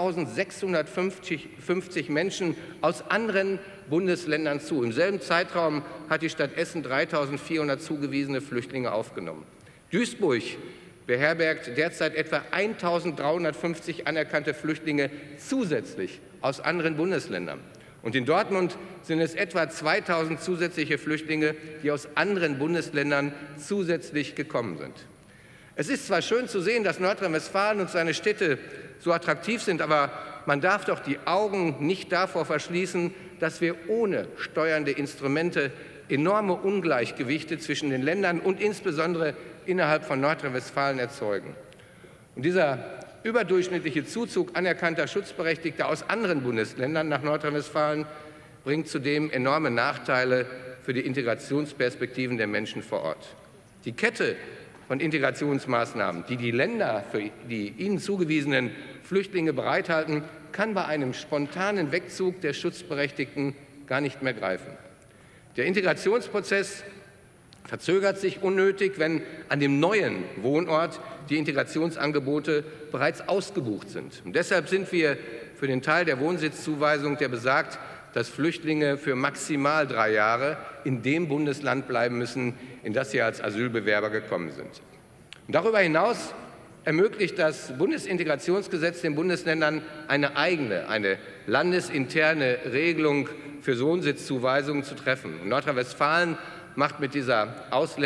H: eintausendsechshundertfünfzig Menschen aus anderen Bundesländern zu. Im selben Zeitraum hat die Stadt Essen dreitausendvierhundert zugewiesene Flüchtlinge aufgenommen. Duisburg beherbergt derzeit etwa eintausenddreihundertfünfzig anerkannte Flüchtlinge zusätzlich aus anderen Bundesländern. Und in Dortmund sind es etwa zweitausend zusätzliche Flüchtlinge, die aus anderen Bundesländern zusätzlich gekommen sind. Es ist zwar schön zu sehen, dass Nordrhein-Westfalen und seine Städte so attraktiv sind, aber man darf doch die Augen nicht davor verschließen, dass wir ohne steuernde Instrumente enorme Ungleichgewichte zwischen den Ländern und insbesondere innerhalb von Nordrhein-Westfalen erzeugen. Und dieser überdurchschnittliche Zuzug anerkannter Schutzberechtigter aus anderen Bundesländern nach Nordrhein-Westfalen bringt zudem enorme Nachteile für die Integrationsperspektiven der Menschen vor Ort. Die Kette von Integrationsmaßnahmen, die die Länder für die ihnen zugewiesenen Flüchtlinge bereithalten, kann bei einem spontanen Wegzug der Schutzberechtigten gar nicht mehr greifen. Der Integrationsprozess verzögert sich unnötig, wenn an dem neuen Wohnort die Integrationsangebote bereits ausgebucht sind. Und deshalb sind wir für den Teil der Wohnsitzzuweisung, der besagt, dass Flüchtlinge für maximal drei Jahre in dem Bundesland bleiben müssen, in das sie als Asylbewerber gekommen sind. Und darüber hinaus ermöglicht das Bundesintegrationsgesetz den Bundesländern eine eigene, eine landesinterne Regelung für Wohnsitzzuweisungen zu treffen. Und Nordrhein-Westfalen macht mit dieser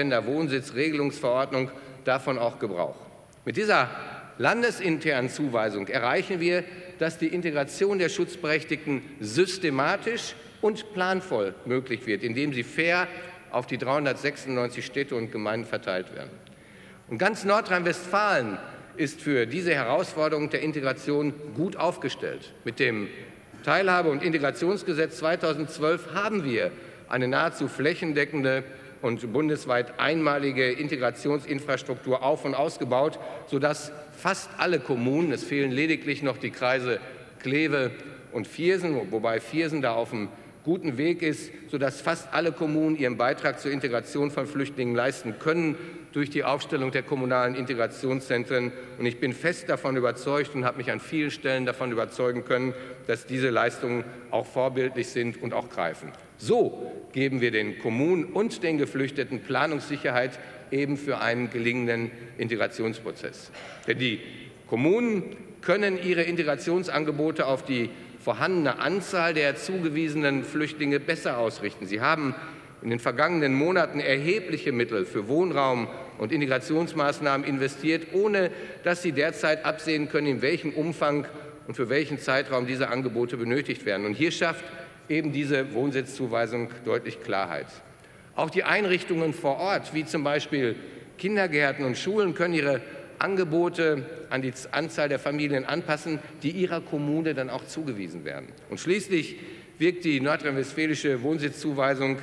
H: Ausländerwohnsitzregelungsverordnung davon auch Gebrauch. Mit dieser landesinternen Zuweisung erreichen wir, dass die Integration der Schutzberechtigten systematisch und planvoll möglich wird, indem sie fair auf die dreihundertsechsundneunzig Städte und Gemeinden verteilt werden. Und ganz Nordrhein-Westfalen ist für diese Herausforderung der Integration gut aufgestellt. Mit dem Teilhabe- und Integrationsgesetz zweitausendzwölf haben wir eine nahezu flächendeckende und bundesweit einmalige Integrationsinfrastruktur auf- und ausgebaut, sodass fast alle Kommunen, es fehlen lediglich noch die Kreise Kleve und Viersen, wobei Viersen da auf einem guten Weg ist, sodass fast alle Kommunen ihren Beitrag zur Integration von Flüchtlingen leisten können durch die Aufstellung der kommunalen Integrationszentren. Und ich bin fest davon überzeugt und habe mich an vielen Stellen davon überzeugen können, dass diese Leistungen auch vorbildlich sind und auch greifen. So geben wir den Kommunen und den Geflüchteten Planungssicherheit eben für einen gelingenden Integrationsprozess. Denn die Kommunen können ihre Integrationsangebote auf die vorhandene Anzahl der zugewiesenen Flüchtlinge besser ausrichten. Sie haben in den vergangenen Monaten erhebliche Mittel für Wohnraum und Integrationsmaßnahmen investiert, ohne dass sie derzeit absehen können, in welchem Umfang und für welchen Zeitraum diese Angebote benötigt werden. Und hier schafft eben diese Wohnsitzzuweisung deutlich Klarheit. Auch die Einrichtungen vor Ort, wie zum Beispiel Kindergärten und Schulen, können ihre Angebote an die Anzahl der Familien anpassen, die ihrer Kommune dann auch zugewiesen werden. Und schließlich wirkt die nordrhein-westfälische Wohnsitzzuweisung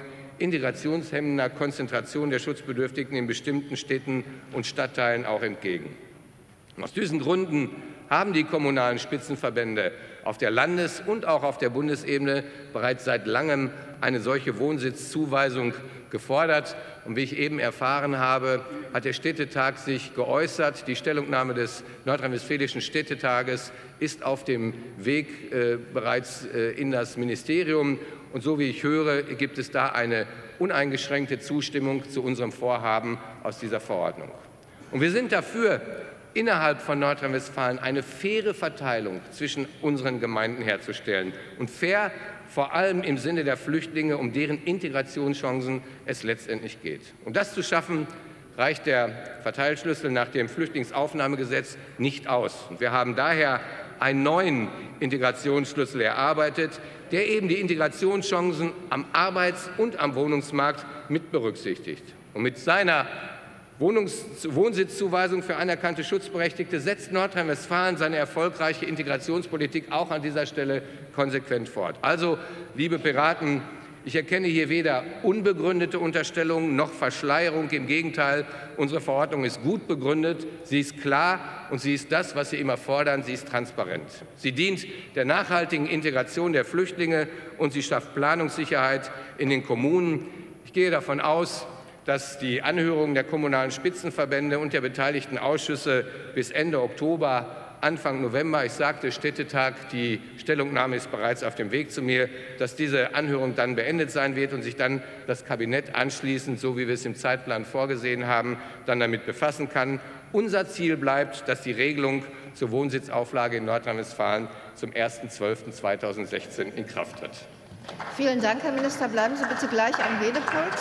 H: integrationshemmender Konzentration der Schutzbedürftigen in bestimmten Städten und Stadtteilen auch entgegen. Aus diesen Gründen haben die kommunalen Spitzenverbände auf der Landes- und auch auf der Bundesebene bereits seit langem eine solche Wohnsitzzuweisung gefordert. Und wie ich eben erfahren habe, hat der Städtetag sich geäußert. Die Stellungnahme des Nordrhein-Westfälischen Städtetages ist auf dem Weg äh, bereits äh, in das Ministerium. Und so wie ich höre, gibt es da eine uneingeschränkte Zustimmung zu unserem Vorhaben aus dieser Verordnung. Und wir sind dafür, innerhalb von Nordrhein-Westfalen eine faire Verteilung zwischen unseren Gemeinden herzustellen. Und fair vor allem im Sinne der Flüchtlinge, um deren Integrationschancen es letztendlich geht. Um das zu schaffen, reicht der Verteilschlüssel nach dem Flüchtlingsaufnahmegesetz nicht aus. Und wir haben daher einen neuen Integrationsschlüssel erarbeitet, der eben die Integrationschancen am Arbeits- und am Wohnungsmarkt mit berücksichtigt. Und mit seiner Wohnungs- Wohnsitzzuweisung für anerkannte Schutzberechtigte setzt Nordrhein-Westfalen seine erfolgreiche Integrationspolitik auch an dieser Stelle konsequent fort. Also, liebe Piraten, ich erkenne hier weder unbegründete Unterstellungen noch Verschleierung. Im Gegenteil, unsere Verordnung ist gut begründet, sie ist klar und sie ist das, was Sie immer fordern, sie ist transparent. Sie dient der nachhaltigen Integration der Flüchtlinge und sie schafft Planungssicherheit in den Kommunen. Ich gehe davon aus, dass die Anhörungen der kommunalen Spitzenverbände und der beteiligten Ausschüsse bis Ende Oktober, Anfang November, ich sagte Städtetag, die Stellungnahme ist bereits auf dem Weg zu mir, dass diese Anhörung dann beendet sein wird und sich dann das Kabinett anschließend, so wie wir es im Zeitplan vorgesehen haben, dann damit befassen kann. Unser Ziel bleibt, dass die Regelung zur Wohnsitzauflage in Nordrhein-Westfalen zum ersten zwölften zweitausendsechzehn in Kraft tritt.
C: Vielen Dank, Herr Minister. Bleiben Sie bitte gleich am Redepult.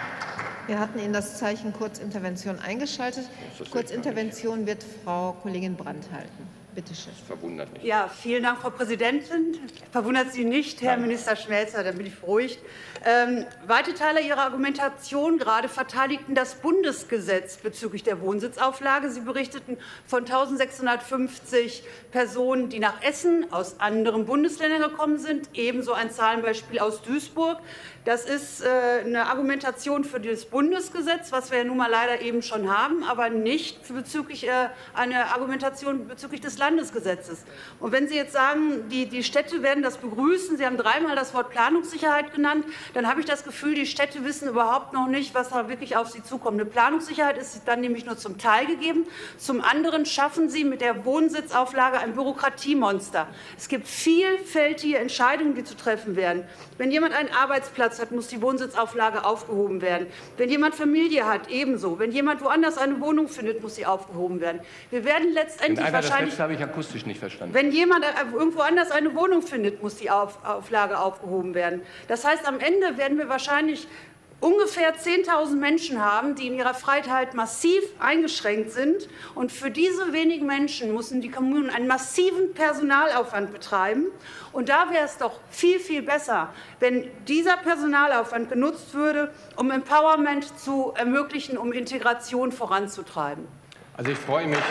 C: Wir hatten Ihnen das Zeichen Kurzintervention eingeschaltet. Kurzintervention wird Frau Kollegin Brandt halten. Bitte schön.
H: Das verwundert mich.
B: Ja, vielen Dank, Frau Präsidentin. Verwundert Sie nicht, Herr
H: Nein.
B: Minister Schmelzer, dann bin ich beruhigt. Ähm, weite Teile Ihrer Argumentation gerade verteidigten das Bundesgesetz bezüglich der Wohnsitzauflage. Sie berichteten von eintausendsechshundertfünfzig Personen, die nach Essen aus anderen Bundesländern gekommen sind, ebenso ein Zahlenbeispiel aus Duisburg. Das ist äh, eine Argumentation für das Bundesgesetz, was wir ja nun mal leider eben schon haben, aber nicht für bezüglich äh, eine Argumentation bezüglich des Landesgesetzes. Und wenn Sie jetzt sagen, die, die Städte werden das begrüßen, Sie haben dreimal das Wort Planungssicherheit genannt, dann habe ich das Gefühl, die Städte wissen überhaupt noch nicht, was da wirklich auf sie zukommt. Eine Planungssicherheit ist dann nämlich nur zum Teil gegeben. Zum anderen schaffen Sie mit der Wohnsitzauflage ein Bürokratiemonster. Es gibt vielfältige Entscheidungen, die zu treffen werden. Wenn jemand einen Arbeitsplatz hat, muss die Wohnsitzauflage aufgehoben werden. Wenn jemand Familie hat, ebenso. Wenn jemand woanders eine Wohnung findet, muss sie aufgehoben werden. Wir werden letztendlich
H: Einmal das
B: wahrscheinlich...
H: letzte habe ich akustisch nicht verstanden.
B: Wenn jemand irgendwo anders eine Wohnung findet, muss die Auf Auflage aufgehoben werden. Das heißt, am Ende werden wir wahrscheinlich ungefähr zehntausend Menschen haben, die in ihrer Freiheit massiv eingeschränkt sind. Und für diese wenigen Menschen müssen die Kommunen einen massiven Personalaufwand betreiben. Und da wäre es doch viel, viel besser, wenn dieser Personalaufwand genutzt würde, um Empowerment zu ermöglichen, um Integration voranzutreiben.
H: Also ich freue mich.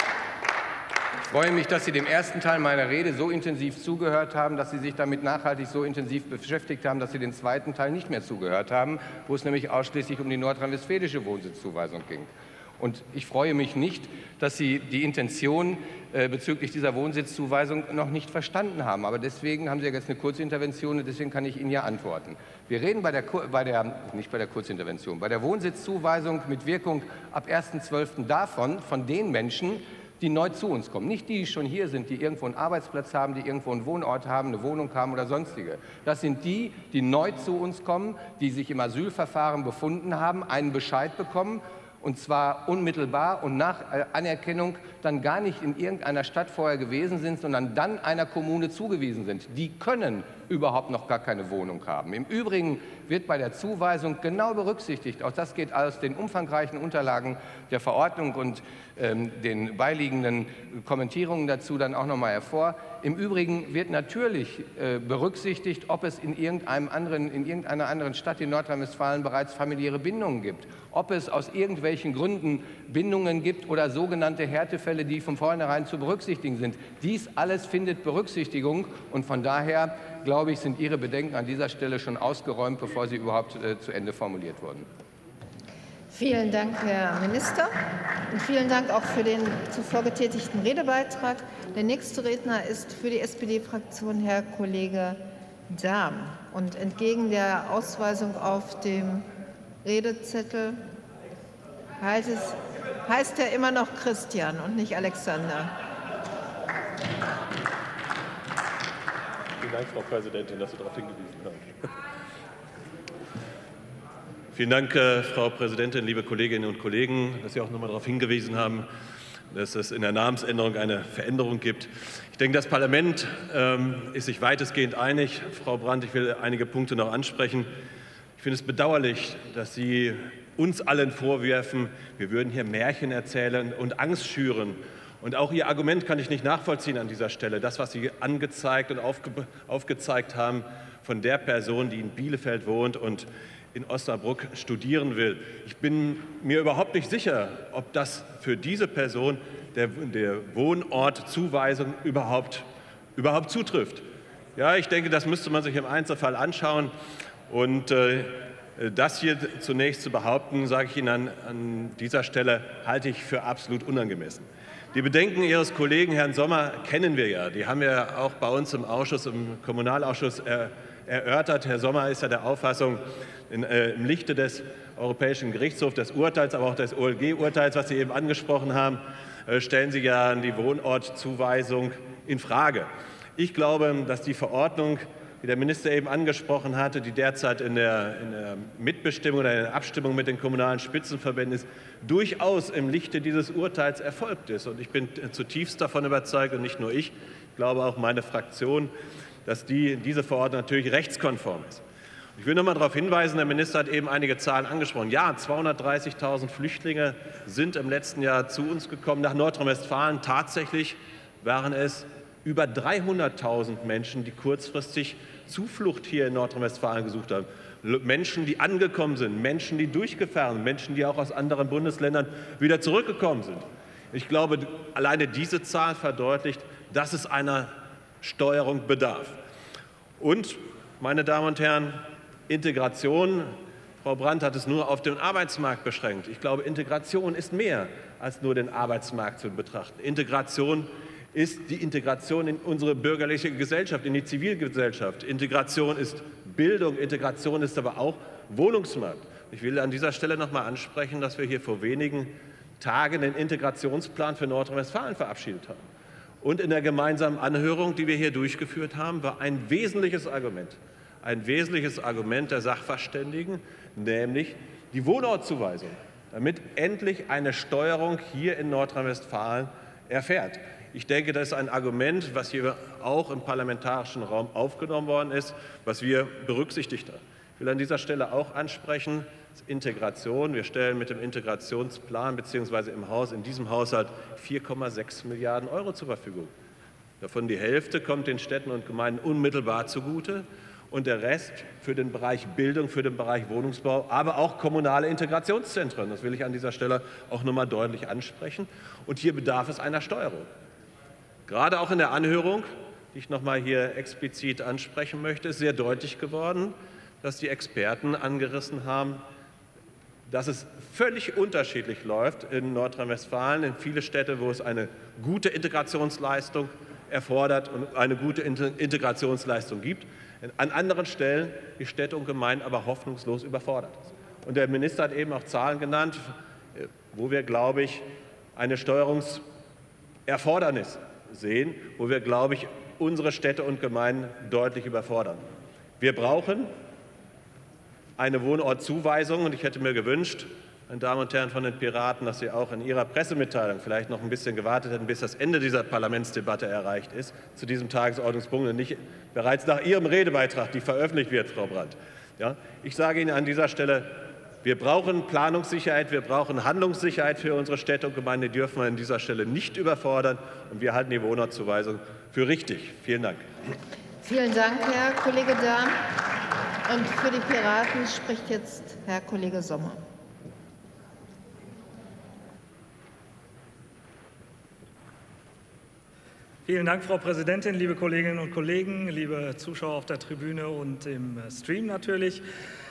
H: Ich freue mich, dass Sie dem ersten Teil meiner Rede so intensiv zugehört haben, dass Sie sich damit nachhaltig so intensiv beschäftigt haben, dass Sie den zweiten Teil nicht mehr zugehört haben, wo es nämlich ausschließlich um die nordrhein-westfälische Wohnsitzzuweisung ging. Und ich freue mich nicht, dass Sie die Intention äh, bezüglich dieser Wohnsitzzuweisung noch nicht verstanden haben. Aber deswegen haben Sie ja jetzt eine Kurzintervention und deswegen kann ich Ihnen ja antworten. Wir reden bei der, bei der, nicht bei der Kurzintervention, bei der Wohnsitzzuweisung mit Wirkung ab ersten zwölften davon, von den Menschen, die neu zu uns kommen. Nicht die, die schon hier sind, die irgendwo einen Arbeitsplatz haben, die irgendwo einen Wohnort haben, eine Wohnung haben oder sonstige. Das sind die, die neu zu uns kommen, die sich im Asylverfahren befunden haben, einen Bescheid bekommen, und zwar unmittelbar und nach Anerkennung dann gar nicht in irgendeiner Stadt vorher gewesen sind, sondern dann einer Kommune zugewiesen sind. Die können überhaupt noch gar keine Wohnung haben. Im Übrigen wird bei der Zuweisung genau berücksichtigt, auch das geht aus den umfangreichen Unterlagen der Verordnung und ähm, den beiliegenden Kommentierungen dazu dann auch noch mal hervor. Im Übrigen wird natürlich äh, berücksichtigt, ob es in, irgendeinem anderen, in irgendeiner anderen Stadt in Nordrhein-Westfalen bereits familiäre Bindungen gibt, ob es aus irgendwelchen Gründen Bindungen gibt oder sogenannte Härtefälle, die von vornherein zu berücksichtigen sind. Dies alles findet Berücksichtigung und von daher, glaube ich, sind Ihre Bedenken an dieser Stelle schon ausgeräumt, bevor sie überhaupt äh, zu Ende formuliert wurden.
C: Vielen Dank, Herr Minister. Und vielen Dank auch für den zuvor getätigten Redebeitrag. Der nächste Redner ist für die S P D-Fraktion Herr Kollege Dahm. Und entgegen der Ausweisung auf dem Redezettel heißt, es, heißt er immer noch Christian und nicht Alexander.
J: Vielen Dank, Frau Präsidentin, dass Sie darauf hingewiesen haben. Vielen Dank, Frau Präsidentin, liebe Kolleginnen und Kollegen, dass Sie auch noch einmal darauf hingewiesen haben, dass es in der Namensänderung eine Veränderung gibt. Ich denke, das Parlament ähm, ist sich weitestgehend einig. Frau Brandt, ich will einige Punkte noch ansprechen. Ich finde es bedauerlich, dass Sie uns allen vorwerfen, wir würden hier Märchen erzählen und Angst schüren. Und auch Ihr Argument kann ich nicht nachvollziehen an dieser Stelle. Das, was Sie angezeigt und aufge aufgezeigt haben von der Person, die in Bielefeld wohnt und in Osnabrück studieren will. Ich bin mir überhaupt nicht sicher, ob das für diese Person der, der Wohnortzuweisung überhaupt, überhaupt zutrifft. Ja, ich denke, das müsste man sich im Einzelfall anschauen. Und äh, das hier zunächst zu behaupten, sage ich Ihnen an, an dieser Stelle, halte ich für absolut unangemessen. Die Bedenken Ihres Kollegen Herrn Sommer kennen wir ja. Die haben wir auch bei uns im Ausschuss, im Kommunalausschuss er, erörtert. Herr Sommer ist ja der Auffassung, in, äh, im Lichte des Europäischen Gerichtshofs, des Urteils, aber auch des O L G-Urteils, was Sie eben angesprochen haben, äh, stellen Sie ja die Wohnortzuweisung in Frage. Ich glaube, dass die Verordnung, wie der Minister eben angesprochen hatte, die derzeit in der, in der Mitbestimmung oder in der Abstimmung mit den kommunalen Spitzenverbänden ist, durchaus im Lichte dieses Urteils erfolgt ist. Und ich bin zutiefst davon überzeugt, und nicht nur ich, ich glaube auch meine Fraktion, dass die, diese Verordnung natürlich rechtskonform ist. Ich will noch einmal darauf hinweisen, der Minister hat eben einige Zahlen angesprochen. Ja, zweihundertdreißigtausend Flüchtlinge sind im letzten Jahr zu uns gekommen, nach Nordrhein-Westfalen. Tatsächlich waren es über dreihunderttausend Menschen, die kurzfristig Zuflucht hier in Nordrhein-Westfalen gesucht haben. Menschen, die angekommen sind, Menschen, die durchgefahren sind, Menschen, die auch aus anderen Bundesländern wieder zurückgekommen sind. Ich glaube, alleine diese Zahl verdeutlicht, dass es einer Steuerung bedarf. Und, meine Damen und Herren, Integration, Frau Brandt hat es nur auf den Arbeitsmarkt beschränkt. Ich glaube, Integration ist mehr als nur den Arbeitsmarkt zu betrachten. Integration ist die Integration in unsere bürgerliche Gesellschaft, in die Zivilgesellschaft. Integration ist Bildung, Integration ist aber auch Wohnungsmarkt. Ich will an dieser Stelle noch einmal ansprechen, dass wir hier vor wenigen Tagen den Integrationsplan für Nordrhein-Westfalen verabschiedet haben. Und in der gemeinsamen Anhörung, die wir hier durchgeführt haben, war ein wesentliches Argument, ein wesentliches Argument der Sachverständigen, nämlich die Wohnortzuweisung, damit endlich eine Steuerung hier in Nordrhein-Westfalen erfährt. Ich denke, das ist ein Argument, was hier auch im parlamentarischen Raum aufgenommen worden ist, was wir berücksichtigt haben. Ich will an dieser Stelle auch ansprechen, Integration. Wir stellen mit dem Integrationsplan bzw. im Haus, in diesem Haushalt vier Komma sechs Milliarden Euro zur Verfügung. Davon die Hälfte kommt den Städten und Gemeinden unmittelbar zugute und der Rest für den Bereich Bildung, für den Bereich Wohnungsbau, aber auch kommunale Integrationszentren. Das will ich an dieser Stelle auch noch mal deutlich ansprechen. Und hier bedarf es einer Steuerung. Gerade auch in der Anhörung, die ich noch mal hier explizit ansprechen möchte, ist sehr deutlich geworden, dass die Experten angerissen haben, dass es völlig unterschiedlich läuft in Nordrhein-Westfalen, in viele Städte, wo es eine gute Integrationsleistung erfordert und eine gute Integrationsleistung gibt, an anderen Stellen die Städte und Gemeinden aber hoffnungslos überfordert sind. Und der Minister hat eben auch Zahlen genannt, wo wir, glaube ich, eine Steuerungserfordernis sehen, wo wir, glaube ich, unsere Städte und Gemeinden deutlich überfordern. Wir brauchen eine Wohnortzuweisung und ich hätte mir gewünscht, meine Damen und Herren von den Piraten, dass Sie auch in Ihrer Pressemitteilung vielleicht noch ein bisschen gewartet hätten, bis das Ende dieser Parlamentsdebatte erreicht ist, zu diesem Tagesordnungspunkt und nicht bereits nach Ihrem Redebeitrag, die veröffentlicht wird, Frau Brandt. Ja, ich sage Ihnen an dieser Stelle, wir brauchen Planungssicherheit, wir brauchen Handlungssicherheit für unsere Städte und Gemeinden, die dürfen wir an dieser Stelle nicht überfordern und wir halten die Wohnortzuweisung für richtig. Vielen Dank.
C: Vielen Dank, Herr Kollege Dahm. Und für die Piraten spricht jetzt Herr Kollege Sommer.
K: Vielen Dank, Frau Präsidentin, liebe Kolleginnen und Kollegen, liebe Zuschauer auf der Tribüne und im Stream natürlich.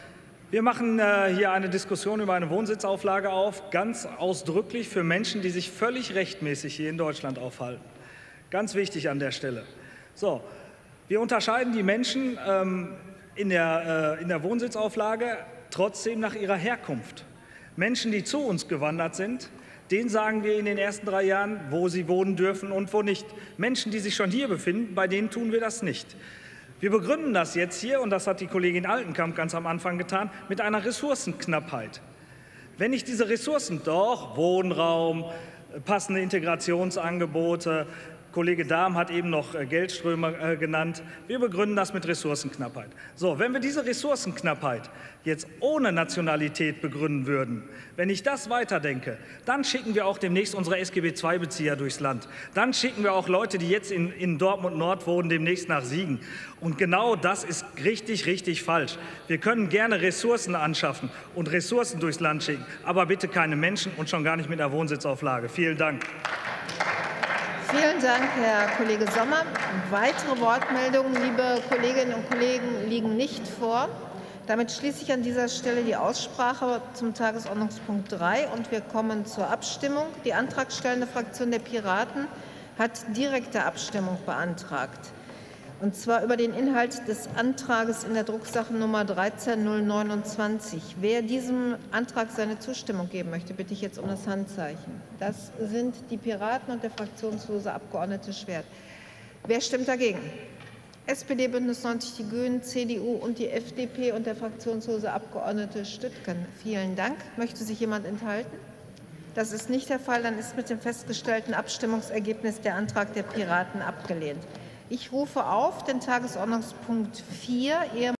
K: Wir machen äh, hier eine Diskussion über eine Wohnsitzauflage auf, ganz ausdrücklich für Menschen, die sich völlig rechtmäßig hier in Deutschland aufhalten. Ganz wichtig an der Stelle. So, wir unterscheiden die Menschen ähm, in, der, äh, in der Wohnsitzauflage trotzdem nach ihrer Herkunft. Menschen, die zu uns gewandert sind, denen sagen wir in den ersten drei Jahren, wo sie wohnen dürfen und wo nicht. Menschen, die sich schon hier befinden, bei denen tun wir das nicht. Wir begründen das jetzt hier, und das hat die Kollegin Altenkamp ganz am Anfang getan, mit einer Ressourcenknappheit. Wenn ich diese Ressourcen doch, Wohnraum, passende Integrationsangebote, Kollege Dahm hat eben noch Geldströme genannt. Wir begründen das mit Ressourcenknappheit. So, wenn wir diese Ressourcenknappheit jetzt ohne Nationalität begründen würden, wenn ich das weiterdenke, dann schicken wir auch demnächst unsere S G B zwei Bezieher durchs Land. Dann schicken wir auch Leute, die jetzt in, in Dortmund Nord wohnen, demnächst nach Siegen. Und genau das ist richtig, richtig falsch. Wir können gerne Ressourcen anschaffen und Ressourcen durchs Land schicken, aber bitte keine Menschen und schon gar nicht mit einer Wohnsitzauflage. Vielen Dank.
C: Vielen Dank, Herr Kollege Sommer. Weitere Wortmeldungen, liebe Kolleginnen und Kollegen, liegen nicht vor. Damit schließe ich an dieser Stelle die Aussprache zum Tagesordnungspunkt drei und wir kommen zur Abstimmung. Die antragstellende Fraktion der Piraten hat direkte Abstimmung beantragt. Und zwar über den Inhalt des Antrages in der Drucksache Nummer dreizehn null neunundzwanzig. Wer diesem Antrag seine Zustimmung geben möchte, bitte ich jetzt um das Handzeichen. Das sind die Piraten und der fraktionslose Abgeordnete Schwert. Wer stimmt dagegen? S P D, Bündnis neunzig, die Grünen, C D U und die F D P und der fraktionslose Abgeordnete Stüttgen. Vielen Dank. Möchte sich jemand enthalten? Das ist nicht der Fall. Dann ist mit dem festgestellten Abstimmungsergebnis der Antrag der Piraten abgelehnt. Ich rufe auf den Tagesordnungspunkt vier.